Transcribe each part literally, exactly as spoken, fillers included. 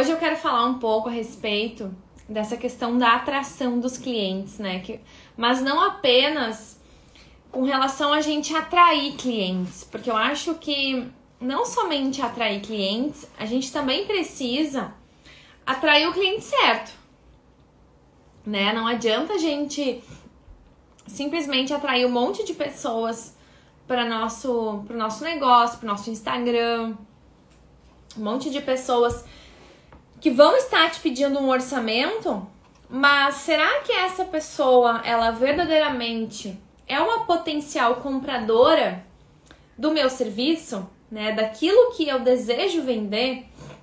hoje eu quero falar um pouco a respeito dessa questão da atração dos clientes, né? Que, mas não apenas com relação a gente atrair clientes, porque eu acho que não somente atrair clientes, a gente também precisa atrair o cliente certo, né? Não adianta a gente simplesmente atrair um monte de pessoas para nosso, para o nosso negócio, para o nosso Instagram, um monte de pessoas que vão estar te pedindo um orçamento, mas será que essa pessoa, ela verdadeiramente é uma potencial compradora do meu serviço, né? Daquilo que eu desejo vender?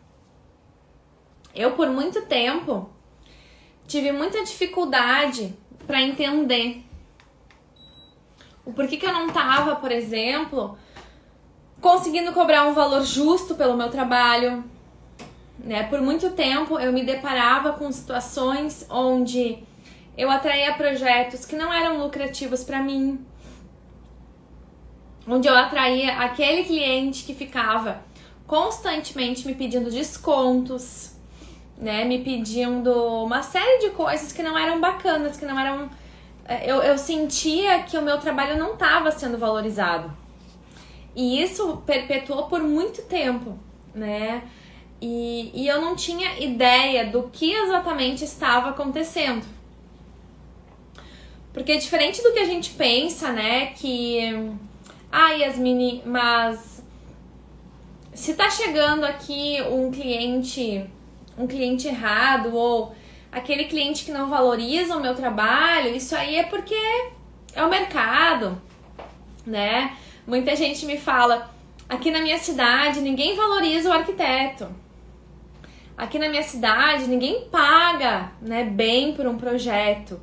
Eu, por muito tempo, tive muita dificuldade para entender o porquê que eu não tava, por exemplo, conseguindo cobrar um valor justo pelo meu trabalho, né? Por muito tempo eu me deparava com situações onde eu atraía projetos que não eram lucrativos para mim, onde eu atraía aquele cliente que ficava constantemente me pedindo descontos, né? Me pedindo uma série de coisas que não eram bacanas, que não eram... Eu, eu sentia que o meu trabalho não estava sendo valorizado. E isso perpetuou por muito tempo, né? E, e eu não tinha ideia do que exatamente estava acontecendo. Porque diferente do que a gente pensa, né? Que... Ah, Yasmine, mas... Se tá chegando aqui um cliente... Um cliente errado, ou aquele cliente que não valoriza o meu trabalho, isso aí é porque é o mercado, né? Muita gente me fala, aqui na minha cidade ninguém valoriza o arquiteto. Aqui na minha cidade ninguém paga, né, bem por um projeto.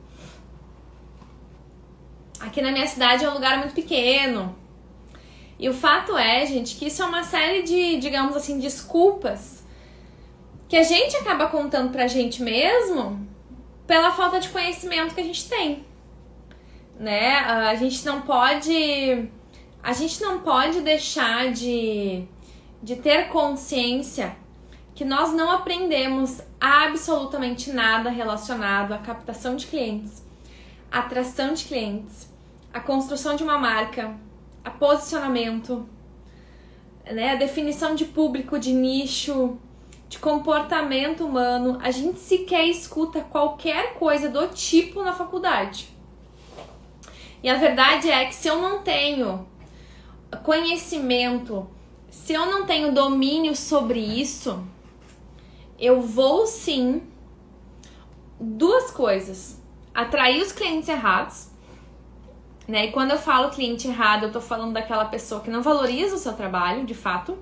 Aqui na minha cidade é um lugar muito pequeno. E o fato é, gente, que isso é uma série de, digamos assim, desculpas que a gente acaba contando pra gente mesmo pela falta de conhecimento que a gente tem, né? A gente não pode, a gente não pode deixar de, de ter consciência que nós não aprendemos absolutamente nada relacionado à captação de clientes, à atração de clientes, à construção de uma marca, a posicionamento, né? A definição de público, de nicho, de comportamento humano. A gente sequer escuta qualquer coisa do tipo na faculdade. E a verdade é que se eu não tenho conhecimento, se eu não tenho domínio sobre isso, eu vou sim, duas coisas: atrair os clientes errados, né? E quando eu falo cliente errado, eu tô falando daquela pessoa que não valoriza o seu trabalho, de fato.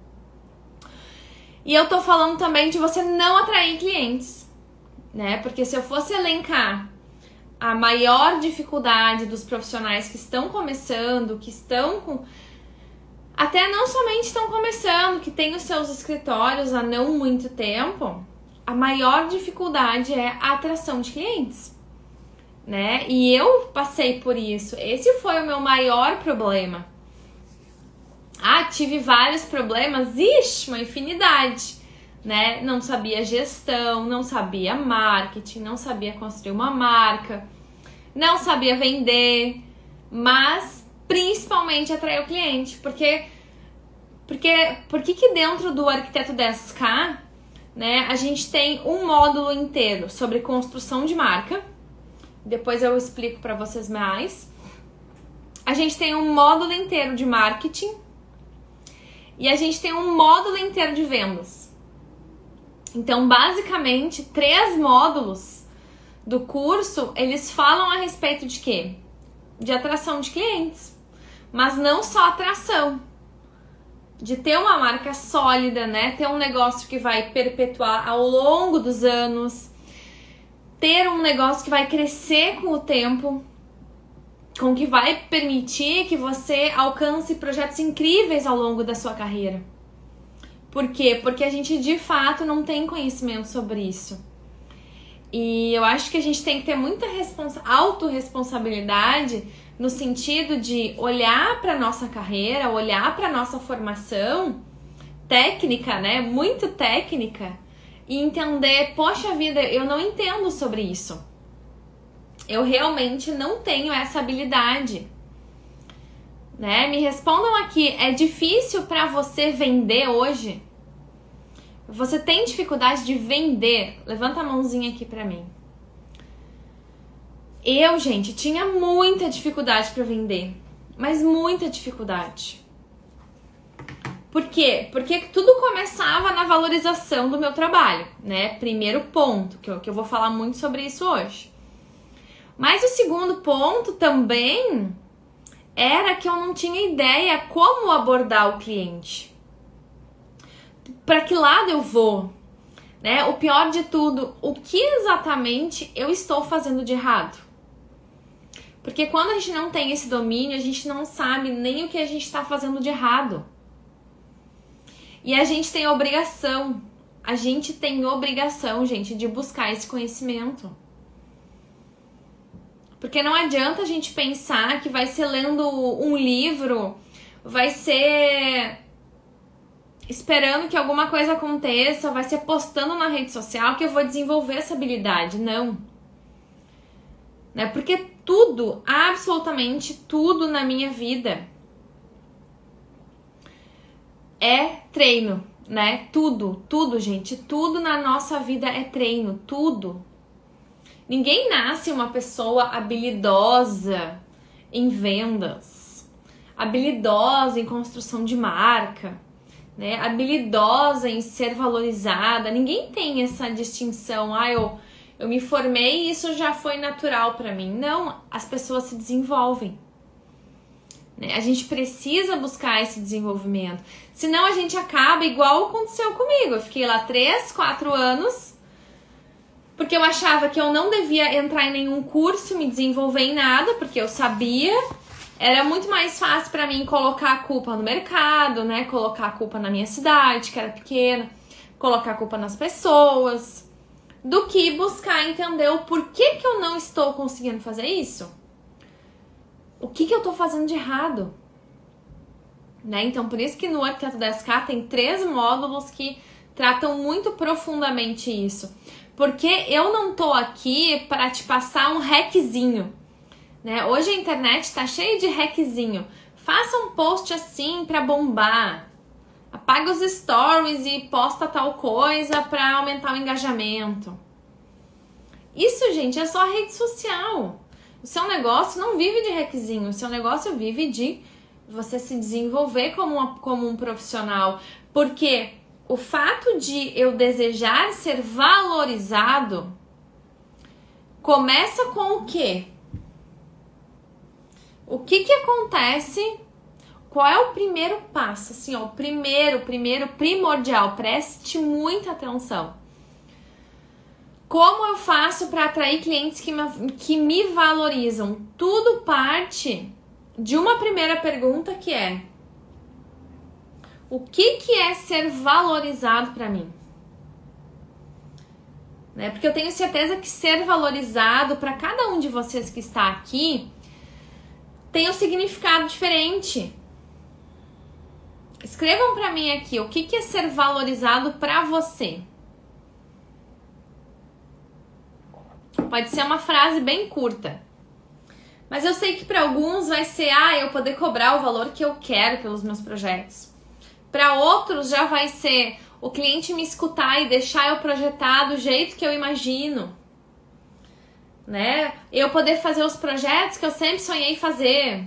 E eu tô falando também de você não atrair clientes, né? Porque se eu fosse elencar a maior dificuldade dos profissionais que estão começando, que estão com... Até não somente estão começando, que têm os seus escritórios há não muito tempo, a maior dificuldade é a atração de clientes, né? E eu passei por isso. Esse foi o meu maior problema. Ah, tive vários problemas, ixi, uma infinidade, né? Não sabia gestão, não sabia marketing, não sabia construir uma marca, não sabia vender, mas principalmente atrair o cliente, porque porque por que que dentro do Arquiteto dez K, né, a gente tem um módulo inteiro sobre construção de marca, depois eu explico para vocês mais. A gente tem um módulo inteiro de marketing, e a gente tem um módulo inteiro de vendas. Então, basicamente, três módulos do curso, eles falam a respeito de quê? De atração de clientes. Mas não só atração. De ter uma marca sólida, né? Ter um negócio que vai perpetuar ao longo dos anos. Ter um negócio que vai crescer com o tempo. Com que vai permitir que você alcance projetos incríveis ao longo da sua carreira. Por quê? Porque a gente de fato não tem conhecimento sobre isso. E eu acho que a gente tem que ter muita autorresponsabilidade no sentido de olhar para nossa carreira, olhar para nossa formação técnica, né? Muito técnica, e entender, poxa vida, eu não entendo sobre isso. Eu realmente não tenho essa habilidade. Né? Me respondam aqui, é difícil para você vender hoje? Você tem dificuldade de vender? Levanta a mãozinha aqui pra mim. Eu, gente, tinha muita dificuldade para vender, mas muita dificuldade. Por quê? Porque tudo começava na valorização do meu trabalho, né? Primeiro ponto, que eu, que eu vou falar muito sobre isso hoje. Mas o segundo ponto também era que eu não tinha ideia como abordar o cliente. Para que lado eu vou? Né? O pior de tudo, o que exatamente eu estou fazendo de errado? Porque quando a gente não tem esse domínio, a gente não sabe nem o que a gente está fazendo de errado. E a gente tem obrigação, a gente tem obrigação, gente, de buscar esse conhecimento. Porque não adianta a gente pensar que vai ser lendo um livro, vai ser esperando que alguma coisa aconteça, vai ser postando na rede social que eu vou desenvolver essa habilidade. Não. Né? Porque tudo, absolutamente tudo na minha vida é treino, né? Tudo, tudo, gente, tudo na nossa vida é treino, tudo. Ninguém nasce uma pessoa habilidosa em vendas, habilidosa em construção de marca, né? Habilidosa em ser valorizada. Ninguém tem essa distinção, ah, eu, eu me formei e isso já foi natural para mim. Não, as pessoas se desenvolvem. A gente precisa buscar esse desenvolvimento. Senão a gente acaba igual aconteceu comigo. Eu fiquei lá três, quatro anos porque eu achava que eu não devia entrar em nenhum curso, me desenvolver em nada, porque eu sabia. Era muito mais fácil para mim colocar a culpa no mercado, né? Colocar a culpa na minha cidade, que era pequena, colocar a culpa nas pessoas, do que buscar entender o porquê que eu não estou conseguindo fazer isso. O que, que eu tô fazendo de errado? Né? Então, por isso que no Arquiteto dez K tem três módulos que tratam muito profundamente isso. Porque eu não tô aqui para te passar um hackzinho. Né? Hoje a internet tá cheia de hackzinho. Faça um post assim para bombar. Apaga os stories e posta tal coisa para aumentar o engajamento. Isso, gente, é só rede social. O seu negócio não vive de hackzinho, o seu negócio vive de você se desenvolver como, uma, como um profissional. Porque o fato de eu desejar ser valorizado começa com o quê? O que que acontece? Qual é o primeiro passo? Assim, ó, o primeiro, primeiro primordial, preste muita atenção. Como eu faço para atrair clientes que me, que me valorizam? Tudo parte de uma primeira pergunta que é: o que, que é ser valorizado para mim? Né? Porque eu tenho certeza que ser valorizado para cada um de vocês que está aqui tem um significado diferente. Escrevam para mim aqui, o que, que é ser valorizado para você? Pode ser uma frase bem curta. Mas eu sei que para alguns vai ser, ah, eu poder cobrar o valor que eu quero pelos meus projetos. Para outros já vai ser o cliente me escutar e deixar eu projetar do jeito que eu imagino. Né? Eu poder fazer os projetos que eu sempre sonhei fazer.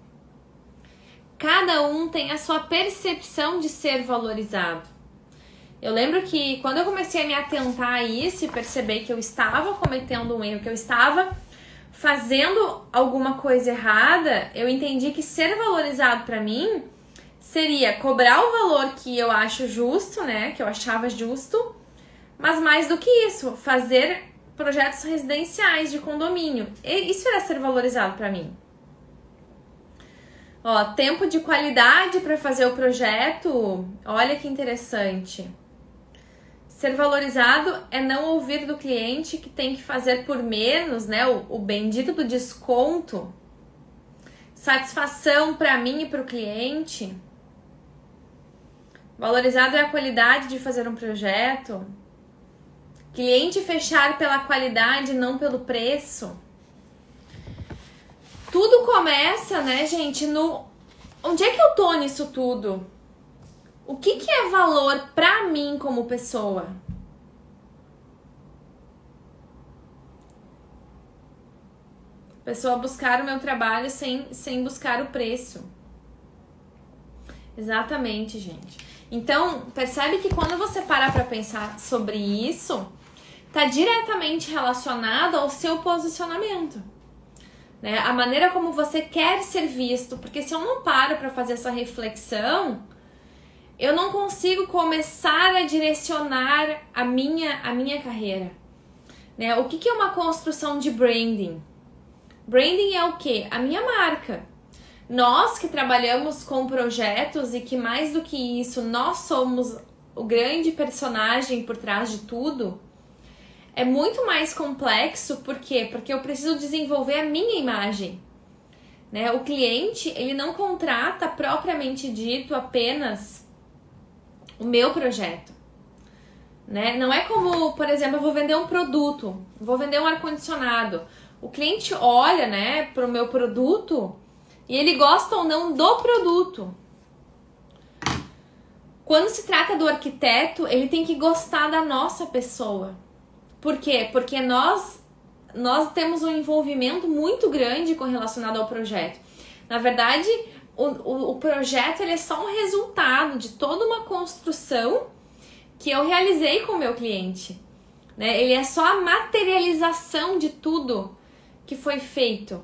Cada um tem a sua percepção de ser valorizado. Eu lembro que quando eu comecei a me atentar a isso e perceber que eu estava cometendo um erro, que eu estava fazendo alguma coisa errada, eu entendi que ser valorizado para mim seria cobrar o valor que eu acho justo, né, que eu achava justo, mas mais do que isso, fazer projetos residenciais de condomínio. E isso era ser valorizado para mim. Ó, tempo de qualidade para fazer o projeto, olha que interessante. Ser valorizado é não ouvir do cliente que tem que fazer por menos, né? O, o bendito do desconto. Satisfação para mim e para o cliente. Valorizado é a qualidade de fazer um projeto. Cliente fechar pela qualidade, não pelo preço. Tudo começa, né, gente, no... Onde é que eu tô nisso tudo? O que que é valor pra mim como pessoa? Pessoa buscar o meu trabalho sem, sem buscar o preço. Exatamente, gente. Então, percebe que quando você para pra pensar sobre isso, tá diretamente relacionado ao seu posicionamento. Né? A maneira como você quer ser visto. Porque se eu não paro pra fazer essa reflexão, eu não consigo começar a direcionar a minha, a minha carreira. Né? O que que é uma construção de branding? Branding é o quê? A minha marca. Nós que trabalhamos com projetos e que mais do que isso, nós somos o grande personagem por trás de tudo, é muito mais complexo. Por quê? Porque eu preciso desenvolver a minha imagem. Né? O cliente, ele não contrata propriamente dito apenas o meu projeto. Né? Não é como, por exemplo, eu vou vender um produto, vou vender um ar-condicionado. O cliente olha, né, para o meu produto e ele gosta ou não do produto. Quando se trata do arquiteto, ele tem que gostar da nossa pessoa. Por quê? Porque nós, nós temos um envolvimento muito grande com relacionado ao projeto. Na verdade, o, o, o projeto ele é só um resultado de toda uma construção que eu realizei com o meu cliente. Né? Ele é só a materialização de tudo que foi feito.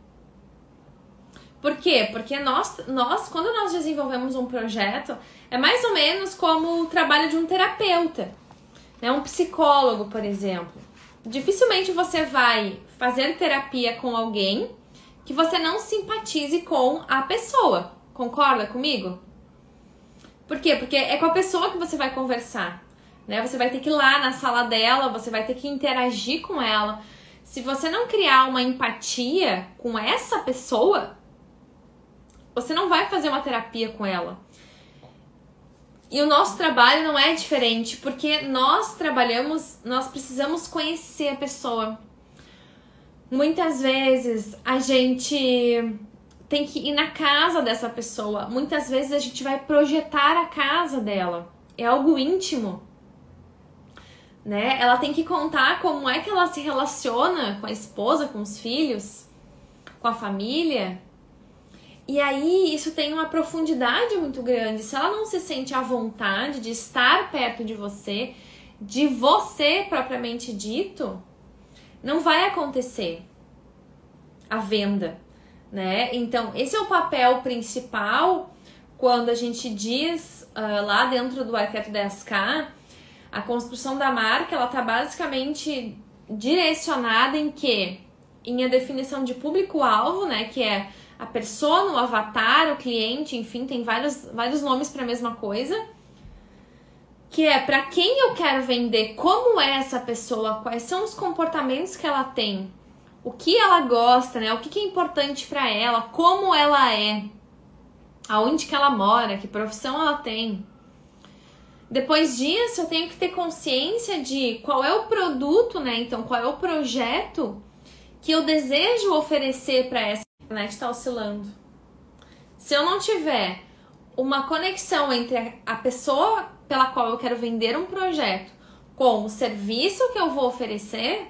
Por quê? Porque nós, nós, quando nós desenvolvemos um projeto, é mais ou menos como o trabalho de um terapeuta, né? Um psicólogo, por exemplo. Dificilmente você vai fazer terapia com alguém que você não simpatize com a pessoa. Concorda comigo? Por quê? Porque é com a pessoa que você vai conversar, né? Você vai ter que ir lá na sala dela, você vai ter que interagir com ela. Se você não criar uma empatia com essa pessoa, você não vai fazer uma terapia com ela. E o nosso trabalho não é diferente, porque nós trabalhamos, nós precisamos conhecer a pessoa. Muitas vezes a gente tem que ir na casa dessa pessoa. Muitas vezes a gente vai projetar a casa dela. É algo íntimo. Né? Ela tem que contar como é que ela se relaciona com a esposa, com os filhos, com a família. E aí isso tem uma profundidade muito grande. Se ela não se sente à vontade de estar perto de você, de você propriamente dito, não vai acontecer a venda, né? Então esse é o papel principal quando a gente diz uh, lá dentro do Arquiteto dez K. A construção da marca, ela tá basicamente direcionada em quê? Em a definição de público-alvo, né? Que é a persona, o avatar, o cliente, enfim, tem vários, vários nomes para a mesma coisa. Que é para quem eu quero vender, como é essa pessoa, quais são os comportamentos que ela tem, o que ela gosta, né? O que, que é importante para ela, como ela é, aonde que ela mora, que profissão ela tem. Depois disso, eu tenho que ter consciência de qual é o produto, né? Então, qual é o projeto que eu desejo oferecer para essa internet que está oscilando. Se eu não tiver uma conexão entre a pessoa pela qual eu quero vender um projeto com o serviço que eu vou oferecer,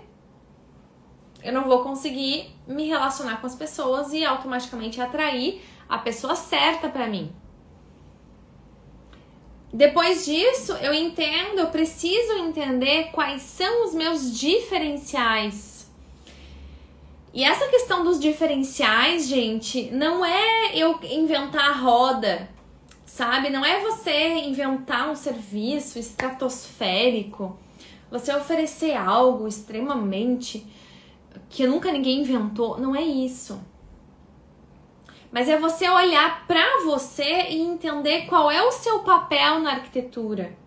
eu não vou conseguir me relacionar com as pessoas e automaticamente atrair a pessoa certa para mim. Depois disso, eu entendo, eu preciso entender quais são os meus diferenciais. E essa questão dos diferenciais, gente, não é eu inventar a roda, sabe? Não é você inventar um serviço estratosférico, você oferecer algo extremamente que nunca ninguém inventou. Não é isso. Mas é você olhar para você e entender qual é o seu papel na arquitetura.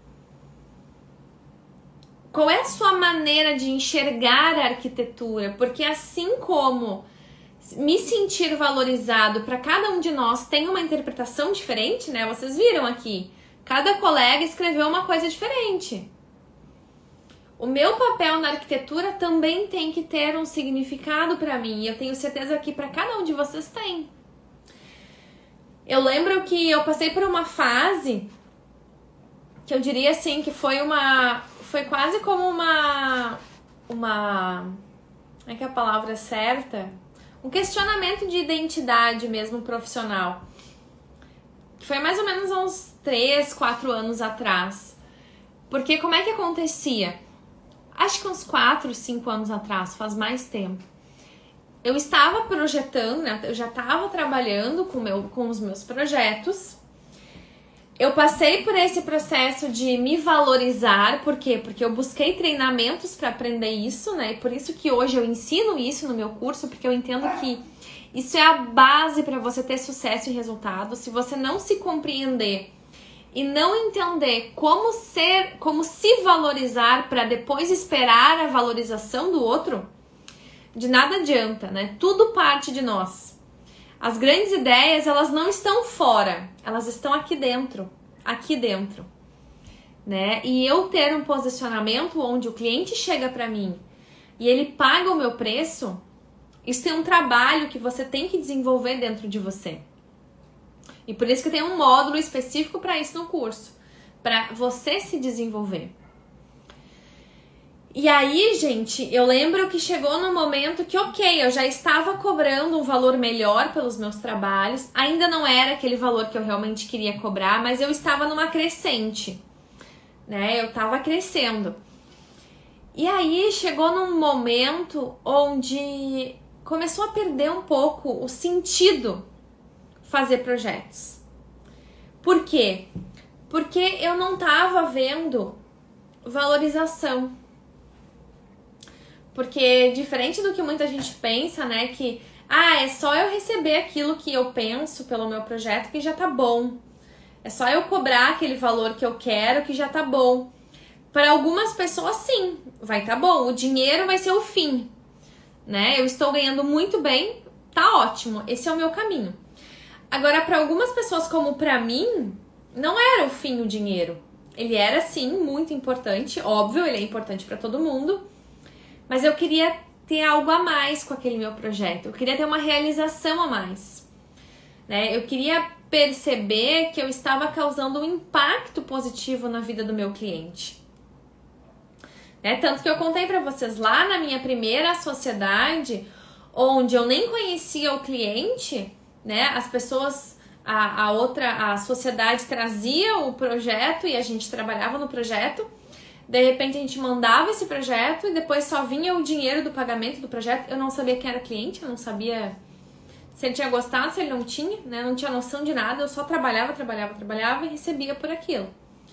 Qual é a sua maneira de enxergar a arquitetura? Porque assim como me sentir valorizado para cada um de nós tem uma interpretação diferente, né? Vocês viram aqui, cada colega escreveu uma coisa diferente. o meu papel na arquitetura também tem que ter um significado para mim. E eu tenho certeza que para cada um de vocês tem. Eu lembro que eu passei por uma fase que eu diria assim que foi uma, foi quase como uma, uma, como é que é a palavra certa? Um questionamento de identidade mesmo profissional. Que foi mais ou menos uns três, quatro anos atrás. Porque como é que acontecia? Acho que uns quatro, cinco anos atrás, faz mais tempo. Eu estava projetando, né? Eu já estava trabalhando com, meu, com os meus projetos. Eu passei por esse processo de me valorizar. Por quê? Porque eu busquei treinamentos para aprender isso, né? E por isso que hoje eu ensino isso no meu curso, porque eu entendo que isso é a base para você ter sucesso e resultado. Se você não se compreender e não entender como ser, como se valorizar para depois esperar a valorização do outro, de nada adianta, né? Tudo parte de nós. As grandes ideias, elas não estão fora, elas estão aqui dentro, aqui dentro, né? E eu ter um posicionamento onde o cliente chega para mim e ele paga o meu preço, isso é um trabalho que você tem que desenvolver dentro de você. E por isso que tem um módulo específico para isso no curso, para você se desenvolver. E aí, gente, eu lembro que chegou num momento que, ok, eu já estava cobrando um valor melhor pelos meus trabalhos, ainda não era aquele valor que eu realmente queria cobrar, mas eu estava numa crescente, né? Eu estava crescendo. E aí chegou num momento onde começou a perder um pouco o sentido fazer projetos. Por quê? Porque eu não estava vendo valorização. Porque diferente do que muita gente pensa, né, que ah, é só eu receber aquilo que eu penso pelo meu projeto que já tá bom. É só eu cobrar aquele valor que eu quero que já tá bom. Para algumas pessoas, sim, vai tá bom. O dinheiro vai ser o fim, né? Eu estou ganhando muito bem, tá ótimo. Esse é o meu caminho. Agora, para algumas pessoas, como para mim, não era o fim o dinheiro. Ele era, sim, muito importante. Óbvio, ele é importante para todo mundo. Mas eu queria ter algo a mais com aquele meu projeto. Eu queria ter uma realização a mais, né? Eu queria perceber que eu estava causando um impacto positivo na vida do meu cliente. Né? Tanto que eu contei para vocês lá na minha primeira sociedade, onde eu nem conhecia o cliente, né? As pessoas, a, a outra, a sociedade trazia o projeto e a gente trabalhava no projeto. De repente a gente mandava esse projeto e depois só vinha o dinheiro do pagamento do projeto. Eu não sabia quem era cliente, eu não sabia se ele tinha gostado, se ele não tinha, né? Eu não tinha noção de nada, eu só trabalhava, trabalhava, trabalhava e recebia por aquilo.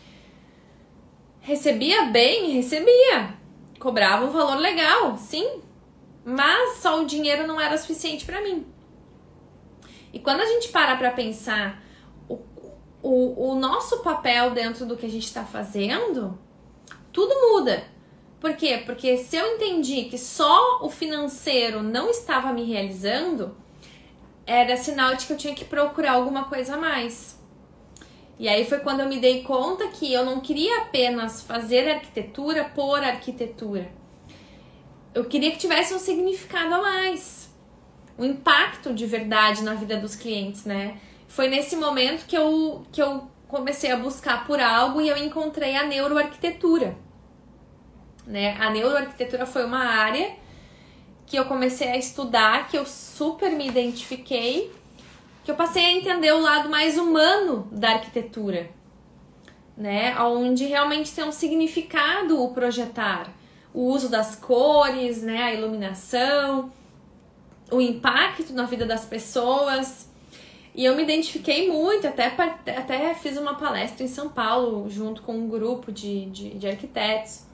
Recebia bem, recebia. Cobrava um valor legal, sim. Mas só o dinheiro não era suficiente para mim. E quando a gente para pra pensar o, o, o nosso papel dentro do que a gente está fazendo, tudo muda. Por quê? Porque se eu entendi que só o financeiro não estava me realizando, era sinal de que eu tinha que procurar alguma coisa a mais. E aí foi quando eu me dei conta que eu não queria apenas fazer arquitetura por arquitetura. Eu queria que tivesse um significado a mais. Um impacto de verdade na vida dos clientes, né? Foi nesse momento que eu, que eu comecei a buscar por algo e eu encontrei a neuroarquitetura. Né? A neuroarquitetura foi uma área que eu comecei a estudar, que eu super me identifiquei, que eu passei a entender o lado mais humano da arquitetura, né? Onde realmente tem um significado o projetar, o uso das cores, né? A iluminação, o impacto na vida das pessoas. E eu me identifiquei muito, até, até fiz uma palestra em São Paulo junto com um grupo de, de, de arquitetos.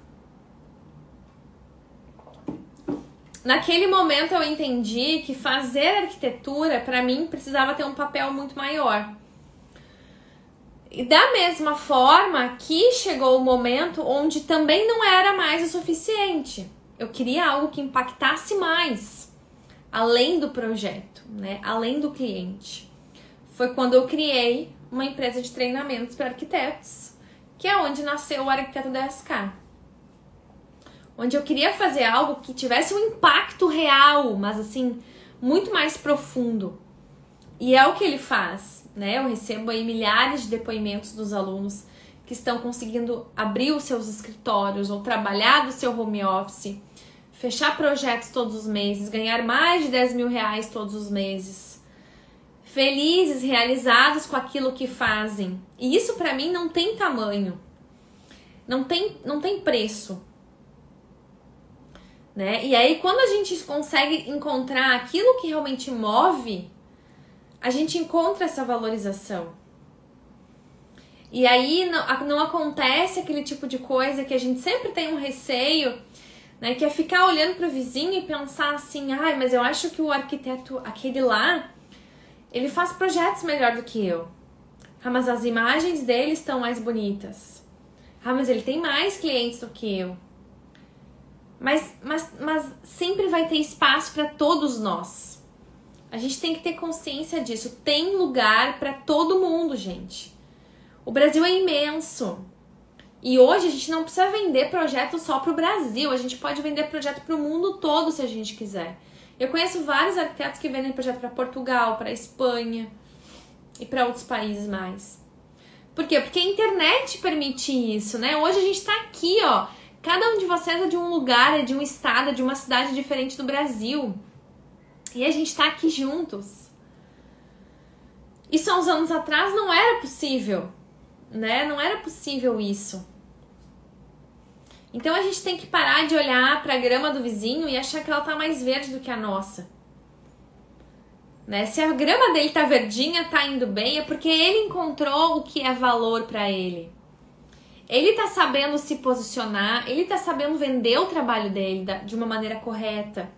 Naquele momento eu entendi que fazer arquitetura, para mim, precisava ter um papel muito maior. E da mesma forma que chegou o momento onde também não era mais o suficiente. Eu queria algo que impactasse mais, além do projeto, né? Além do cliente. Foi quando eu criei uma empresa de treinamentos para arquitetos, que é onde nasceu o Arquiteto dez K. onde eu queria fazer algo que tivesse um impacto real, mas assim, muito mais profundo. E é o que ele faz, né? Eu recebo aí milhares de depoimentos dos alunos que estão conseguindo abrir os seus escritórios ou trabalhar do seu home office, fechar projetos todos os meses, ganhar mais de dez mil reais todos os meses, felizes, realizados com aquilo que fazem. E isso pra mim não tem tamanho, não tem, não tem preço. Né? E aí quando a gente consegue encontrar aquilo que realmente move, a gente encontra essa valorização. E aí não, não acontece aquele tipo de coisa que a gente sempre tem um receio, né, que é ficar olhando para o vizinho e pensar assim, ai, mas eu acho que o arquiteto, aquele lá, ele faz projetos melhor do que eu. Ah, mas as imagens dele estão mais bonitas. Ah, mas ele tem mais clientes do que eu. Mas, mas, mas sempre vai ter espaço para todos nós. A gente tem que ter consciência disso. Tem lugar para todo mundo, gente. O Brasil é imenso. E hoje a gente não precisa vender projeto só para o Brasil. A gente pode vender projeto para o mundo todo se a gente quiser. Eu conheço vários arquitetos que vendem projeto para Portugal, para Espanha e para outros países mais. Por quê? Porque a internet permite isso, né? Hoje a gente está aqui, ó. Cada um de vocês é de um lugar, é de um estado, é de uma cidade diferente do Brasil. E a gente está aqui juntos. Isso há uns anos atrás não era possível, né? Não era possível isso. Então a gente tem que parar de olhar para a grama do vizinho e achar que ela tá mais verde do que a nossa. Né? Se a grama dele tá verdinha, tá indo bem, é porque ele encontrou o que é valor para ele. Ele tá sabendo se posicionar, ele tá sabendo vender o trabalho dele de uma maneira correta.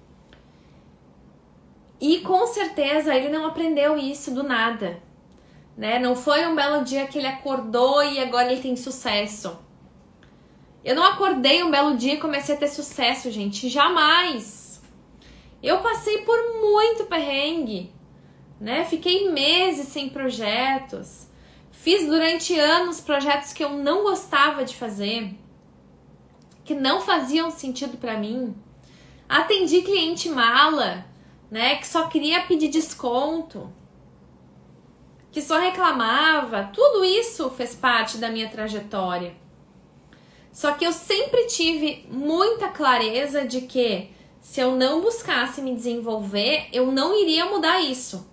E com certeza ele não aprendeu isso do nada, né? Não foi um belo dia que ele acordou e agora ele tem sucesso. Eu não acordei um belo dia e comecei a ter sucesso, gente, jamais. Eu passei por muito perrengue, né? Fiquei meses sem projetos. Fiz durante anos projetos que eu não gostava de fazer, que não faziam sentido pra mim. Atendi cliente mala, né, que só queria pedir desconto, que só reclamava. Tudo isso fez parte da minha trajetória. Só que eu sempre tive muita clareza de que se eu não buscasse me desenvolver, eu não iria mudar isso.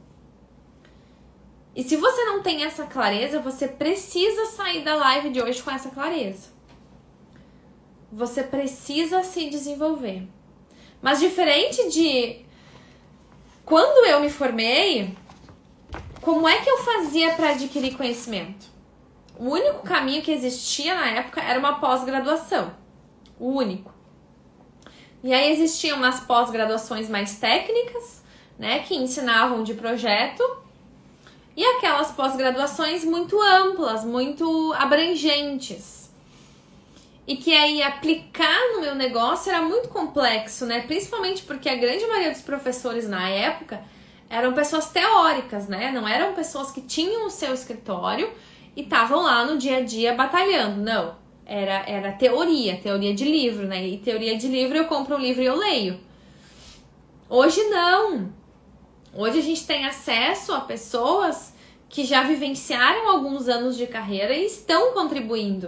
E se você não tem essa clareza, você precisa sair da live de hoje com essa clareza. Você precisa se desenvolver. Mas diferente de quando eu me formei, como é que eu fazia para adquirir conhecimento? O único caminho que existia na época era uma pós-graduação. O único. E aí existiam as pós-graduações mais técnicas, né, que ensinavam de projeto, e aquelas pós-graduações muito amplas, muito abrangentes. E que aí aplicar no meu negócio era muito complexo, né? Principalmente porque a grande maioria dos professores na época eram pessoas teóricas, né? Não eram pessoas que tinham o seu escritório e estavam lá no dia a dia batalhando. Não, era, era teoria, teoria de livro, né? E teoria de livro eu compro um livro e eu leio. Hoje não. Hoje a gente tem acesso a pessoas que já vivenciaram alguns anos de carreira e estão contribuindo.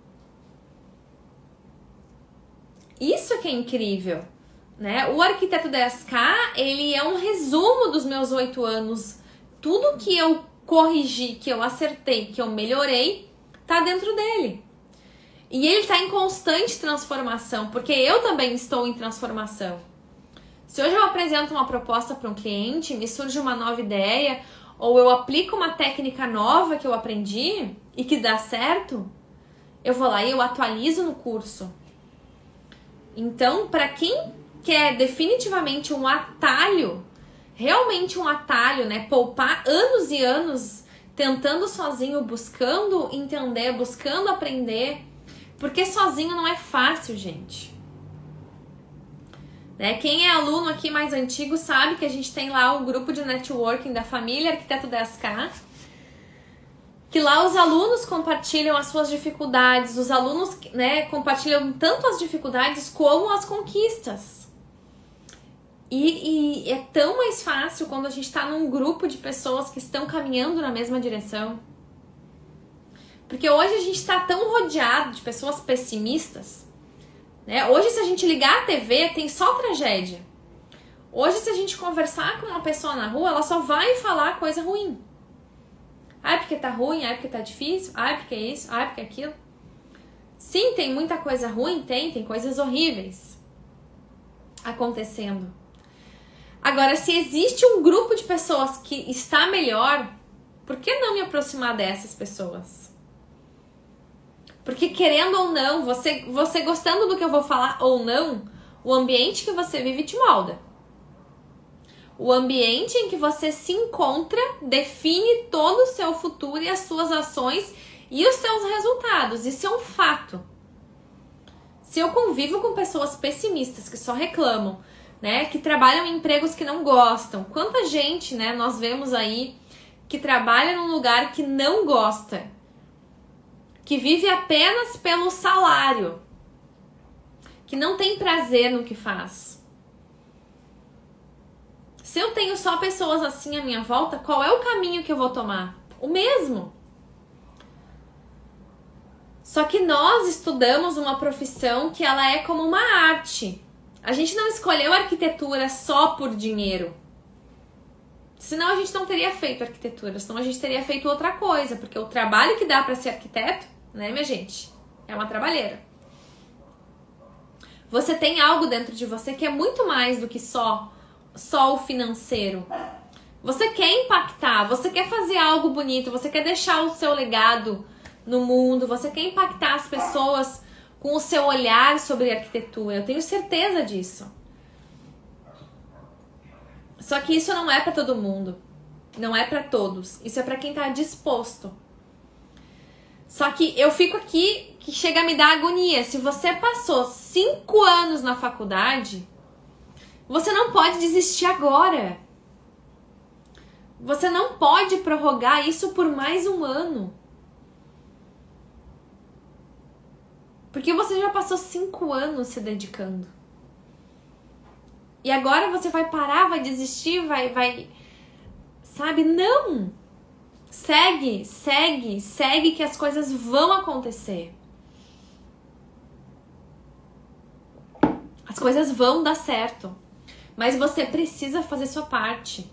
Isso que é incrível, né? O Arquiteto dez K, ele é um resumo dos meus oito anos. Tudo que eu corrigi, que eu acertei, que eu melhorei, tá dentro dele. E ele tá em constante transformação, porque eu também estou em transformação. Se hoje eu apresento uma proposta para um cliente, me surge uma nova ideia, ou eu aplico uma técnica nova que eu aprendi e que dá certo, eu vou lá e eu atualizo no curso. Então, para quem quer definitivamente um atalho, realmente um atalho, né? Poupar anos e anos tentando sozinho, buscando entender, buscando aprender, porque sozinho não é fácil, gente. Né? Quem é aluno aqui mais antigo sabe que a gente tem lá o grupo de networking da família Arquiteto dez K, que lá os alunos compartilham as suas dificuldades, os alunos, né, compartilham tanto as dificuldades como as conquistas. E, e é tão mais fácil quando a gente está num grupo de pessoas que estão caminhando na mesma direção. Porque hoje a gente está tão rodeado de pessoas pessimistas, né? Hoje, se a gente ligar a T V, tem só tragédia. Hoje, se a gente conversar com uma pessoa na rua, ela só vai falar coisa ruim. Ai, porque tá ruim, ai, porque tá difícil, ai, porque isso, ai, porque aquilo. Sim, tem muita coisa ruim, tem, tem coisas horríveis acontecendo. Agora, se existe um grupo de pessoas que está melhor, por que não me aproximar dessas pessoas? Porque querendo ou não, você, você gostando do que eu vou falar ou não, o ambiente que você vive te molda. O ambiente em que você se encontra define todo o seu futuro e as suas ações e os seus resultados. Isso é um fato. Se eu convivo com pessoas pessimistas que só reclamam, né, que trabalham em empregos que não gostam, quanta gente, né, nós vemos aí que trabalha num lugar que não gosta, que vive apenas pelo salário, que não tem prazer no que faz. Se eu tenho só pessoas assim à minha volta, qual é o caminho que eu vou tomar? O mesmo. Só que nós estudamos uma profissão que ela é como uma arte. A gente não escolheu arquitetura só por dinheiro. Senão a gente não teria feito arquitetura, senão a gente teria feito outra coisa, porque o trabalho que dá para ser arquiteto, né, minha gente, é uma trabalheira. Você tem algo dentro de você que é muito mais do que só, só o financeiro. Você quer impactar, você quer fazer algo bonito, você quer deixar o seu legado no mundo, você quer impactar as pessoas com o seu olhar sobre arquitetura. Eu tenho certeza disso. Só que isso não é para todo mundo. Não é para todos. Isso é para quem tá disposto. Só que eu fico aqui que chega a me dar agonia. Se você passou cinco anos na faculdade, você não pode desistir agora. Você não pode prorrogar isso por mais um ano. Porque você já passou cinco anos se dedicando. E agora você vai parar, vai desistir, vai, vai... Sabe? Não! Segue, segue, segue que as coisas vão acontecer. As coisas vão dar certo. Mas você precisa fazer sua parte.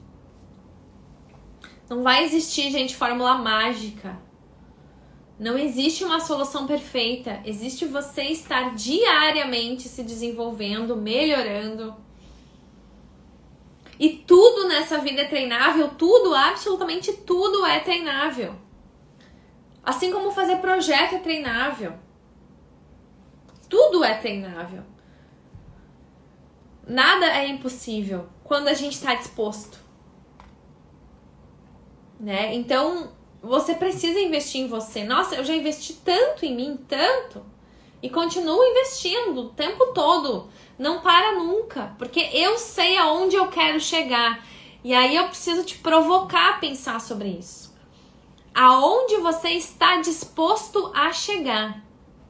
Não vai existir, gente, fórmula mágica. Não existe uma solução perfeita. Existe você estar diariamente se desenvolvendo, melhorando. E tudo nessa vida é treinável, tudo, absolutamente tudo é treinável. Assim como fazer projeto é treinável. Tudo é treinável. Nada é impossível quando a gente está disposto. Né? Então, você precisa investir em você. Nossa, eu já investi tanto em mim, tanto. E continuo investindo o tempo todo. Não para nunca. Porque eu sei aonde eu quero chegar. E aí eu preciso te provocar a pensar sobre isso. Aonde você está disposto a chegar?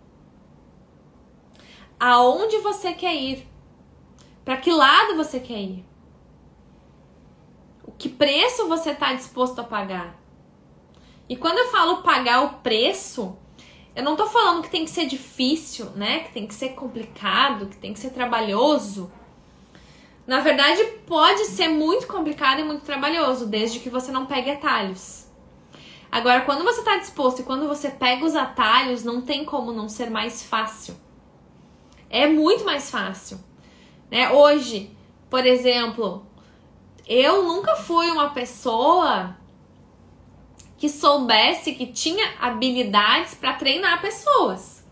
Aonde você quer ir? Para que lado você quer ir? O que preço você está disposto a pagar? E quando eu falo pagar o preço, eu não tô falando que tem que ser difícil, né? Que tem que ser complicado, que tem que ser trabalhoso. Na verdade, pode ser muito complicado e muito trabalhoso, desde que você não pegue atalhos. Agora, quando você tá disposto e quando você pega os atalhos, não tem como não ser mais fácil. É muito mais fácil. Né? Hoje, por exemplo, eu nunca fui uma pessoa que soubesse que tinha habilidades para treinar pessoas.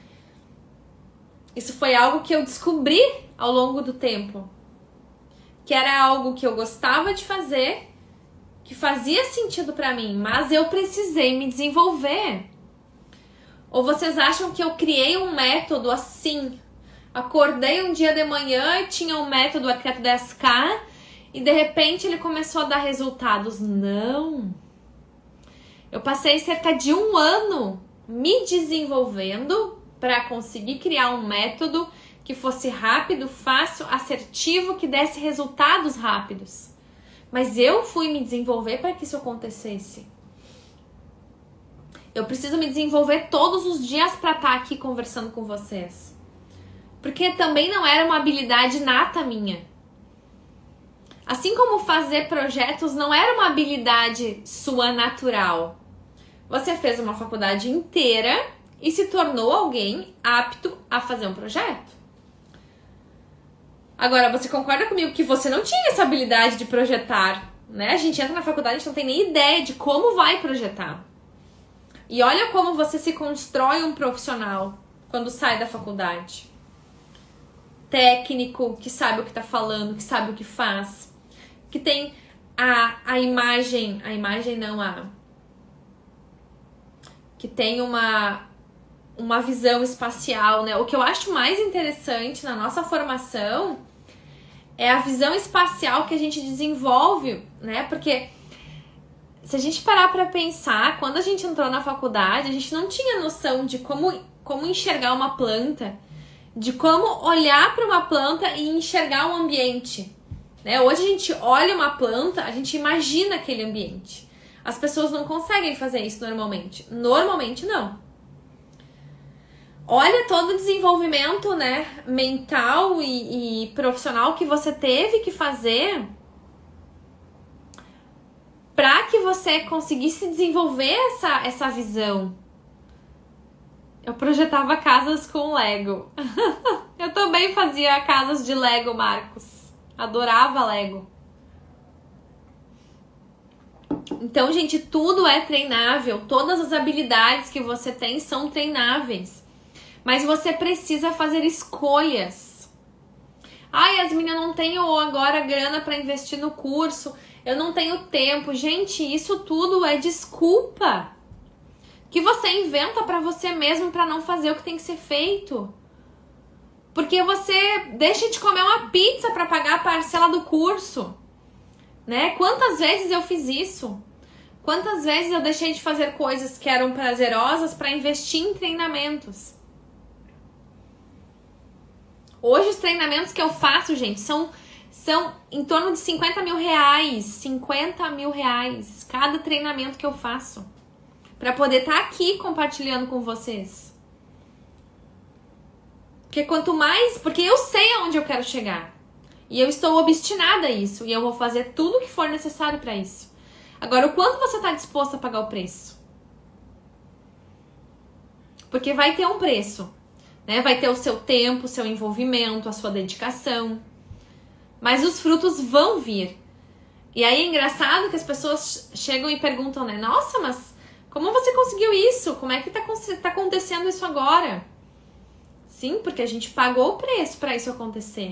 Isso foi algo que eu descobri ao longo do tempo. Que era algo que eu gostava de fazer, que fazia sentido para mim, mas eu precisei me desenvolver. Ou vocês acham que eu criei um método assim? Acordei um dia de manhã e tinha um método Arquiteto dez K e de repente ele começou a dar resultados. Não! Eu passei cerca de um ano me desenvolvendo para conseguir criar um método que fosse rápido, fácil, assertivo, que desse resultados rápidos. Mas eu fui me desenvolver para que isso acontecesse. Eu preciso me desenvolver todos os dias para estar aqui conversando com vocês. Porque também não era uma habilidade nata minha. Assim como fazer projetos não era uma habilidade sua natural. Você fez uma faculdade inteira e se tornou alguém apto a fazer um projeto. Agora, você concorda comigo que você não tinha essa habilidade de projetar, né? A gente entra na faculdade, a gente não tem nem ideia de como vai projetar. E olha como você se constrói um profissional quando sai da faculdade. Técnico, que sabe o que tá falando, que sabe o que faz. Que tem a, a imagem, a imagem não, a... que tem uma, uma visão espacial, né? O que eu acho mais interessante na nossa formação é a visão espacial que a gente desenvolve, né? Porque se a gente parar pra pensar, quando a gente entrou na faculdade, a gente não tinha noção de como, como enxergar uma planta, de como olhar para uma planta e enxergar um ambiente. Né? Hoje a gente olha uma planta, a gente imagina aquele ambiente. As pessoas não conseguem fazer isso normalmente. Normalmente não. Olha todo o desenvolvimento, né, mental e, e profissional que você teve que fazer para que você conseguisse desenvolver essa, essa visão. Eu projetava casas com Lego. Eu também fazia casas de Lego, Marcos. Adorava Lego. Então, gente, tudo é treinável. Todas as habilidades que você tem são treináveis. Mas você precisa fazer escolhas. Ai, Yasmin, eu não tenho agora grana para investir no curso. Eu não tenho tempo. Gente, isso tudo é desculpa que você inventa pra você mesmo pra não fazer o que tem que ser feito. Porque você deixa de comer uma pizza pra pagar a parcela do curso, né? Quantas vezes eu fiz isso? Quantas vezes eu deixei de fazer coisas que eram prazerosas pra investir em treinamentos? Hoje os treinamentos que eu faço, gente, são, são em torno de cinquenta mil reais. cinquenta mil reais cada treinamento que eu faço. Pra poder estar aqui compartilhando com vocês. Porque quanto mais... Porque eu sei aonde eu quero chegar. E eu estou obstinada a isso. E eu vou fazer tudo o que for necessário pra isso. Agora, o quanto você está disposto a pagar o preço? Porque vai ter um preço. Né? Vai ter o seu tempo, o seu envolvimento, a sua dedicação. Mas os frutos vão vir. E aí é engraçado que as pessoas chegam e perguntam, né? Nossa, mas... como você conseguiu isso? Como é que tá, tá acontecendo isso agora? Sim, porque a gente pagou o preço para isso acontecer.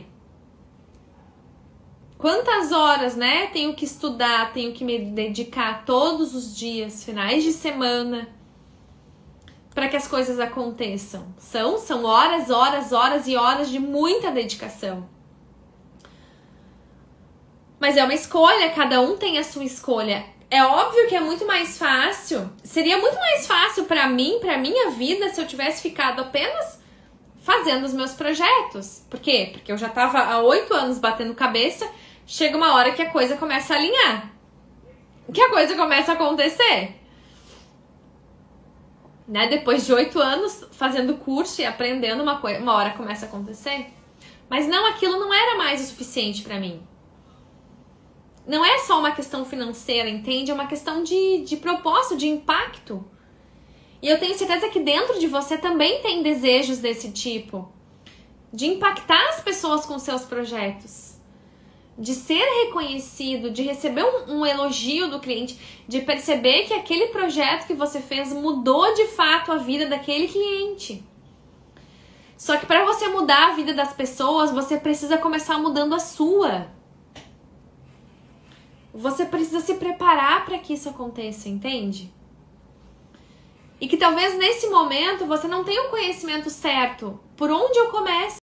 Quantas horas, né? Tenho que estudar, tenho que me dedicar todos os dias, finais de semana, para que as coisas aconteçam. São, são horas, horas, horas e horas de muita dedicação. Mas é uma escolha, cada um tem a sua escolha. É óbvio que é muito mais fácil, seria muito mais fácil pra mim, pra minha vida, se eu tivesse ficado apenas fazendo os meus projetos. Por quê? Porque eu já tava há oito anos batendo cabeça, chega uma hora que a coisa começa a alinhar. Que a coisa começa a acontecer. Né? Depois de oito anos fazendo curso e aprendendo uma coisa, uma hora começa a acontecer. Mas não, aquilo não era mais o suficiente pra mim. Não é só uma questão financeira, entende? É uma questão de, de propósito, de impacto. E eu tenho certeza que dentro de você também tem desejos desse tipo. De impactar as pessoas com seus projetos. De ser reconhecido, de receber um, um elogio do cliente. De perceber que aquele projeto que você fez mudou de fato a vida daquele cliente. Só que para você mudar a vida das pessoas, você precisa começar mudando a sua. Você precisa se preparar para que isso aconteça, entende? E que talvez nesse momento você não tenha o conhecimento certo. Por onde eu começo?